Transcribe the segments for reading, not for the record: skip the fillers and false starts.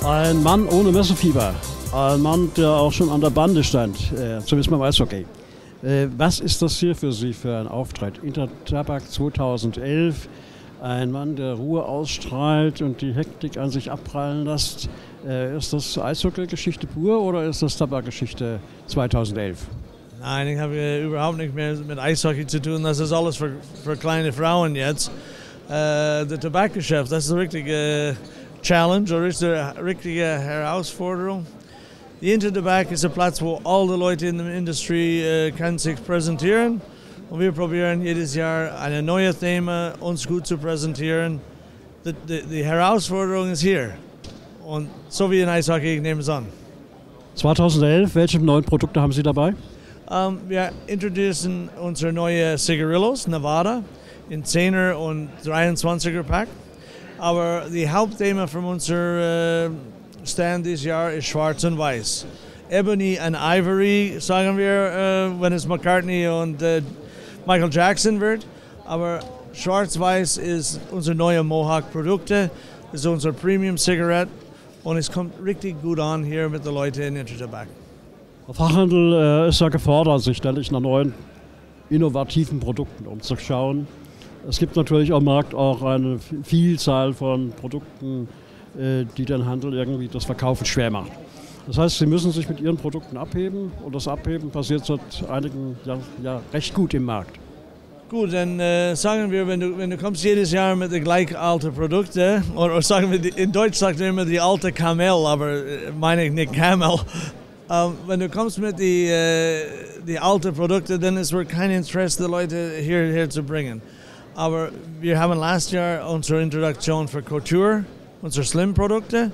Ein Mann ohne Messefieber. Ein Mann, der auch schon an der Bande stand, zumindest beim Eishockey. Was ist das hier für Sie für ein Auftritt? Intertabak 2011. Ein Mann, der Ruhe ausstrahlt und die Hektik an sich abprallen lässt. Ist das Eishockey-Geschichte pur oder ist das Tabakgeschichte 2011? Nein, ich habe überhaupt nicht mehr mit Eishockey zu tun. Das ist alles für kleine Frauen jetzt. Das Tabakgeschäft, das ist eine richtige Challenge oder ist eine richtige Herausforderung. Die Intertabak ist ein Platz, wo alle Leute in der Industrie können sich präsentieren. Und wir probieren jedes Jahr ein neues Thema uns gut zu präsentieren. Die Herausforderung ist hier. Und so wie in Eishockey, ich nehme es an. 2011, welche neuen Produkte haben Sie dabei? Wir introduzieren unsere neue Cigarillos, Nevada, in 10er und 23er Pack. Aber die Hauptthema von unserem Stand dieses Jahr ist Schwarz und Weiß. Ebony and Ivory, sagen wir, wenn es McCartney und Michael Jackson wird. Aber Schwarz-Weiß ist unsere neue Mohawk-Produkte, ist unser Premium-Zigarette und es kommt richtig gut an hier mit den Leuten in Intertabak. Der Fachhandel ist ja gefordert, sich ständig nach neuen, innovativen Produkten umzuschauen. Es gibt natürlich am Markt auch eine Vielzahl von Produkten, die den Handel irgendwie das Verkaufen schwer macht. Das heißt, Sie müssen sich mit Ihren Produkten abheben und das Abheben passiert seit einigen Jahren recht gut im Markt. Gut, dann sagen wir, wenn du kommst jedes Jahr mit den gleich alten Produkten, oder sagen wir, in Deutsch sagt man immer die alte Camel, aber meine ich nicht Camel. Wenn du kommst mit die alten Produkte, dann ist es kein Interesse, die Leute hierher zu bringen. Aber wir haben letztes Jahr unsere Introduktion für Couture, unsere Slim-Produkte,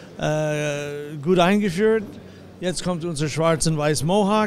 gut eingeführt. Jetzt kommt unser Schwarz und Weiß Mohawk.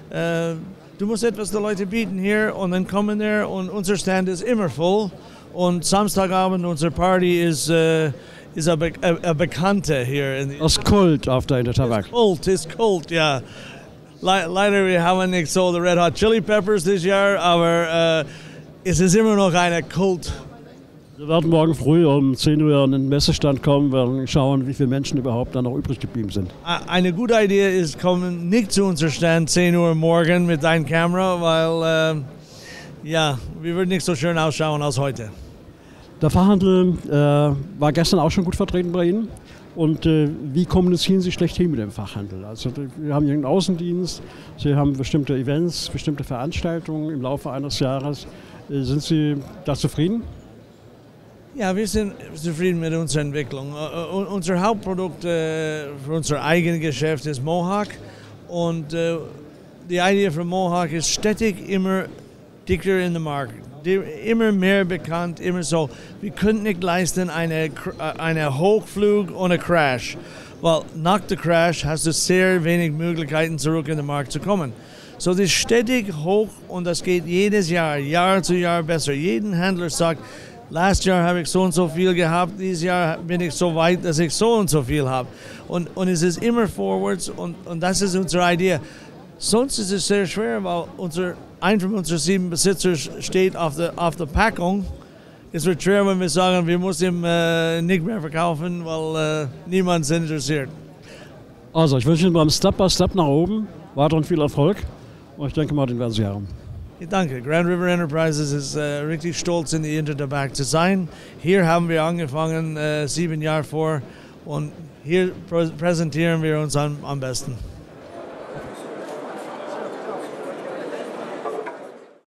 Du musst etwas den Leuten bieten hier und dann kommen wir und unser Stand ist immer voll. Und Samstagabend unsere Party ist eine Bekannte hier. Das Kult auf der Intertabak. Ist Kult, ja. Leider wir haben nicht so die Red Hot Chili Peppers dieses Jahr, aber es ist immer noch eine Kult. Wir werden morgen früh um 10 Uhr an den Messestand kommen, werden schauen, wie viele Menschen überhaupt da noch übrig geblieben sind. Eine gute Idee ist, kommen nicht zu unserem Stand 10 Uhr morgen mit deiner Kamera, weil wir würden nicht so schön ausschauen als heute. Der Fachhandel war gestern auch schon gut vertreten bei Ihnen. Und wie kommunizieren Sie schlechthin mit dem Fachhandel? Also wir haben hier einen Außendienst, Sie haben bestimmte Events, bestimmte Veranstaltungen im Laufe eines Jahres. Sind Sie da zufrieden? Ja, wir sind zufrieden mit unserer Entwicklung. Unser Hauptprodukt für unser eigenes Geschäft ist Mohawk. Und die Idee von Mohawk ist stetig immer dicker in den Markt. Immer mehr bekannt, immer so. Wir können nicht leisten einen Hochflug ohne Crash. Weil nach dem Crash hast du sehr wenig Möglichkeiten, zurück in den Markt zu kommen. So, das ist stetig hoch und das geht jedes Jahr zu Jahr besser. Jeden Händler sagt, letztes Jahr habe ich so und so viel gehabt, dieses Jahr bin ich so weit, dass ich so und so viel habe. Und es ist immer vorwärts und das ist unsere Idee. Sonst ist es sehr schwer, weil ein von unseren 7 Besitzer steht auf der Packung. Es wird schwer, wenn wir sagen, wir müssen ihm nicht mehr verkaufen, weil niemand ist interessiert. Also, ich wünsche Ihnen beim Step by Step nach oben weiterhin viel Erfolg und ich denke mal, den werden Sie haben. Danke. Grand River Enterprises ist richtig stolz, in die Intertabak zu sein. Hier haben wir angefangen 7 Jahre vor und hier präsentieren wir uns am besten.